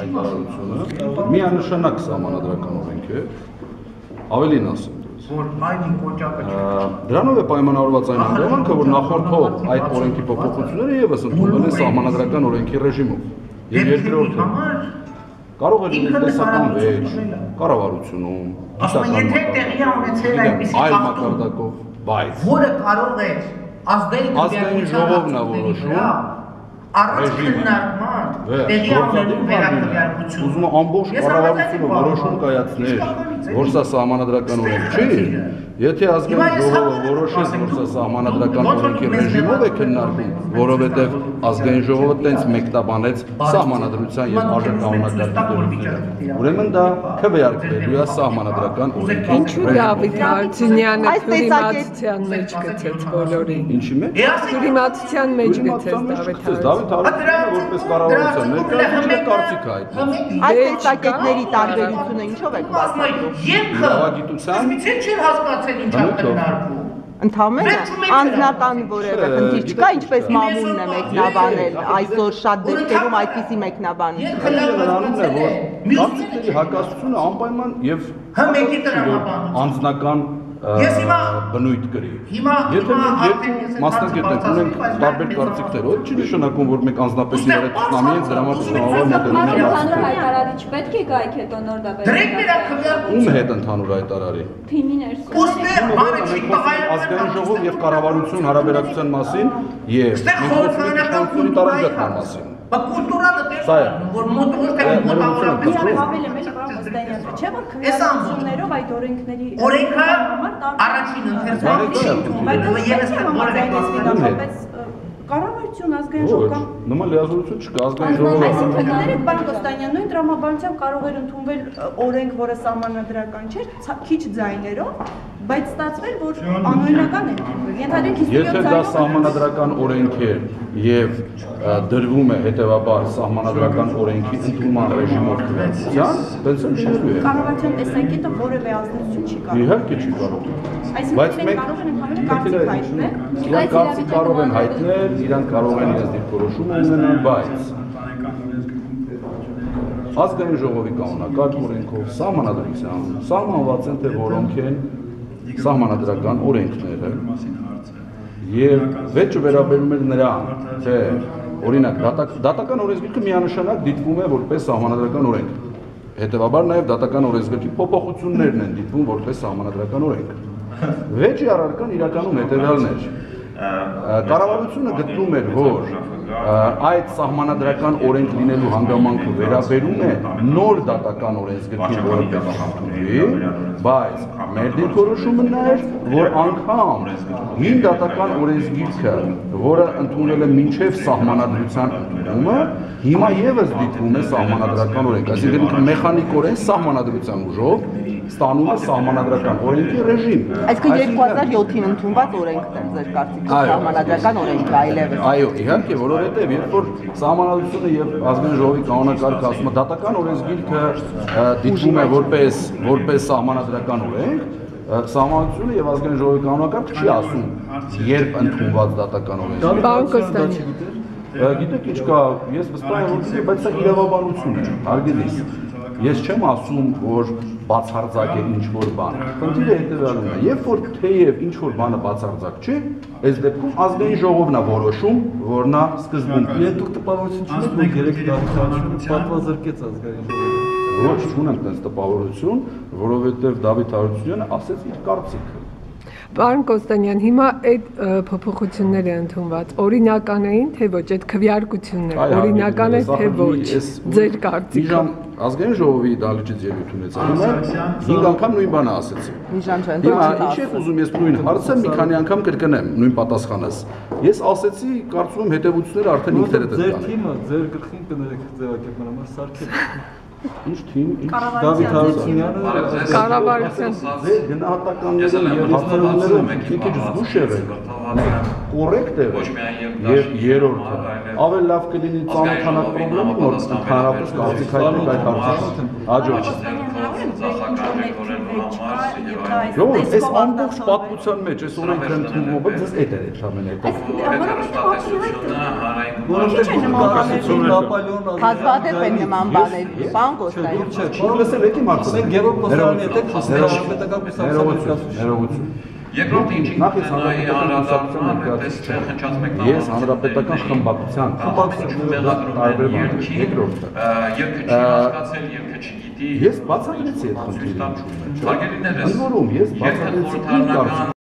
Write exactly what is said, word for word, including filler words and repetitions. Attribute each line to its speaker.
Speaker 1: հայտարարությունը միանշանակ սահմանադրական օրենք է, ավելին ասեմ դες։ Դրանով է պայմանավորված այն հանգամանքը, որ նախորդող այդ օրենքի փոփոխությունները ևս ընդունվել են սահմանադրական օրենքի ռեժիմով։ Եվ երկրորդը կարող է լինել տեսական վեճ, կառավարությունում, այլ մակարդակով, բայց
Speaker 2: որը կարող է
Speaker 1: ազգային ժողովն է որոշում
Speaker 2: առանց քննարկման տեղի ունենալու վերակնյարություն։
Speaker 1: Ուզում եմ ամբողջ կառավարությունը որոշում կայացներ, որ սա սահմանադրական օրենք չի, եթե ազգային ժողովը որոշեց, որ սա սահմանադրական օրենքի ռեժիմով է քննարկում, որովհետև ազգային ժողովը տենց մեկնաբանեց սահմանադրության եւ արժեքանոնակարգի դերերը։ Ուրեմն դա քվեարկվելու է սահմանադրական օրենքի։
Speaker 3: Ինչու Դավիթ Հարությունյանը թյուրիմացության մեջ գցեց բոլորին։
Speaker 1: Ինչի՞ մեջ։
Speaker 3: Թյուրիմացության մեջ գցեց Դավիթ Հարությունյանը։
Speaker 1: Դավիթ Հարությունյանը որպես կառավարության ներկայացուցիչ կարծիք է հայտնել։
Speaker 4: Այս տեսակետների տարբերությունը ինչով է բացատրում։
Speaker 1: Իրավագիտության
Speaker 2: չէր հասկացել ինչա քննարկում։
Speaker 4: Ընդհանրապես անձնական որևէ խնդիր չկա, ինչպես մամուլն է մեկնաբանել, այսօր շատ դեպքերում այդպիսի մեկնաբանություն։
Speaker 1: Նրանում է, որ կարծիքների հակասությունը անպայման եւ անձնական բնույթ կրի։ Եթե մենք երկու մասնագետներ ունենք տարբեր կարծիքներ, ոչ չի նշանակում, որ մենք անձնապես իրար հետ տունամի ենք, դրա համար տունավոր մոտենում ենք։
Speaker 5: Ընդհանուր հայտարարիչ պետք է գայք հետո նոր դա վերաբերել։
Speaker 1: Ում հետ ընդհանուր հայտարարի։
Speaker 5: Թիմի ներսում։
Speaker 1: Ազգային ժողով եւ կառավարություն հարաբերակցության մասին եւ մենք տարածական մասին։
Speaker 2: Բայց կուլտուրանը տեսնում, որ մոտորքը մոտավորապես
Speaker 5: ավելի մեծ բավականություն չէ, որ քննարկումներով այդ օրենքների
Speaker 2: օրենքը առաջին ընթերցումը
Speaker 5: բայց ես համաձայնեցի կառավարություն ազգային ժողով կամ
Speaker 1: նման լիազորություն չկա ազգային ժողովը։
Speaker 5: Այսինքն ներեք պարոն Կոստանյան, նույն տրամաբանությամբ կարող էր ընդունվել օրենք, որը սահմանադրական չէր, քիչ ձայներով, բայց ստացվել, որ անօրինական է ընդունվել։ Ենթադրենք
Speaker 1: Եթե դա սահմանադրական օրենք է եւ դրվում է հետեւաբար սահմանադրական օրենքի ընդունման ռեժիմով քվեարկության, տենց էլ լինելու է։
Speaker 5: Կառավարության տեսակետը որևէ ազդեցություն չի կարող։
Speaker 1: Իհարկե չի կարող։
Speaker 5: Բայց մենք կարող ենք ընդհանուր կարծիք հայտնել։
Speaker 1: Իրանք կարծիք կարող են հայտնել, իրանք կարող են իրենց դիրքորոշում ունենալ, բայց ազգային ժողովի կանոնակարգ օրենքով սահմանադրությամբ սահմանված են թե որոնք են սահմանադրական օրենքները եւ վեճը վերաբերում է նրան, թե օրինակ դատական օրենսգիրքը միանշանակ դիտվում է որպես սահմանադրական օրենք։ Հետևաբար նաեւ դատական օրենսգրքի փոփոխություններն են դիտվում որպես սահմանադրական օրենք։ Վեճի առարկան իրականում հետևյալն էր։ Կառավարությունը գտնում էր, որ այդ սահմանադրական օրենք լինելու հանգամանքը վերաբերում է նոր դատական օրենսգրքին, որը պետք է ընդունվի, բայց մեր դիրքորոշումը նա էր, որ անգամ հին դատական օրենսգիրքը, որը ընդունել է մինչև սահմանադրության ընդունումը, հիմա եւս դիտվում է սահմանադրական օրենք, այսինքն մեխանիկորեն սահմանադրության ուժով ստանում է սահմանադրական օրենքի ռեժիմ։
Speaker 4: Այսինքն երկու հազար յոթին ընդունված օրենքն է ձեր կարծիքով սահմանադրական օրենքը այլևս։
Speaker 1: Այո, իհարկե, որովհետև երբ որ սահմանադրությունը եւ ազգային ժողովի կանոնակարգը ասում է դատական օրենսգիրքը դիտվում է որպես որպես սահմանադրական օրենք, սահմանադրությունը եւ ազգային ժողովի կանոնակարգը չի ասում երբ ընդունված դատական օրենսգիրքը։ Գիտեք ինչ կա, ես վստահ եմ, որ բայց սա իրավաբանություն է, հարգելիս։ Ես չեմ ասում, որ բացարձակ է ինչ-որ բան։ Խնդիրը հետևյալն է, երբ որ թեև ինչ-որ բանը բացարձակ չէ, այս դեպքում ազգային ժողովն է որոշում, որ նա սկզբում
Speaker 6: Իրեն դուք տպավորություն չունեք, որ երեք դատականությունը պատվազրկեց ազգային ժողովը։
Speaker 1: Ոչ, չունեմ տենց տպավորություն, որովհետև Դավիթ Հարությունյանը ասեց իր կարծիքը։
Speaker 3: Պարոն Կոստանյան, հիմա այդ փոփոխությունները ընդունված օրինական էին, թե ոչ, այդ քվեարկությունները օրինական է, թե ոչ, ձեր կարծիքով։
Speaker 1: Ազգային ժողովի դալիճից ելույթ ունեցա, հիմա հինգ անգամ նույն բանը ասեցի։ Հիմա ինչ եք ուզում ես նույն հարցը մի քանի անգամ կրկնեմ, նույն պատասխանս։ Ես ասեցի, կարծում եմ հետևությունները արդեն ինքներդ եք
Speaker 6: Ձեր թիմը, ձեր գլխին կներեք ձևակերպման համար սարքել։
Speaker 1: Ինչ թիմ, ինչ
Speaker 6: Դավիթ Հարությունյանը
Speaker 3: կառավարության
Speaker 1: ձեր գնահատականներում եւ հասցեներում մի քիչ զգուշ եղեք։ Կոռեկտ եղեք։ Եվ երրորդը, ավելի լավ կլինի ծանոթանալ խնդրեմը, որ ընդհանրապես կարծիք հայտնենք այդ հարցը։ Հաջորդ Ժողովուրդ, այս ամբողջ պատմության մեջ այս օրենքը ընդունումը ձեզ էդ է ժամանակը։
Speaker 4: Հազվադեպ են նման բաներ, պարոն Կոստանյան։
Speaker 1: Լսել եք իմ հարցը։
Speaker 6: Մենք Գևորգ Կոստանյանի հետ ենք խոսել հանրապետական կուսակցության։
Speaker 1: Ներողություն։
Speaker 7: Երկրորդ ինչին
Speaker 1: նախ ես հանրապետական կուսակցության ներկայացուցիչ
Speaker 7: խնչած մեկնաբան։
Speaker 1: Ես հանրապետական խմբակցության երկրորդը։
Speaker 7: Երկը չի հասկացել, երկը չգիտի։
Speaker 1: Ես բացատրեցի այդ խնդիրը ինչու՞մ է։
Speaker 7: Հարգելի ներես,
Speaker 1: Ընդ որում ես բացատրեցի իմ կարծիքը։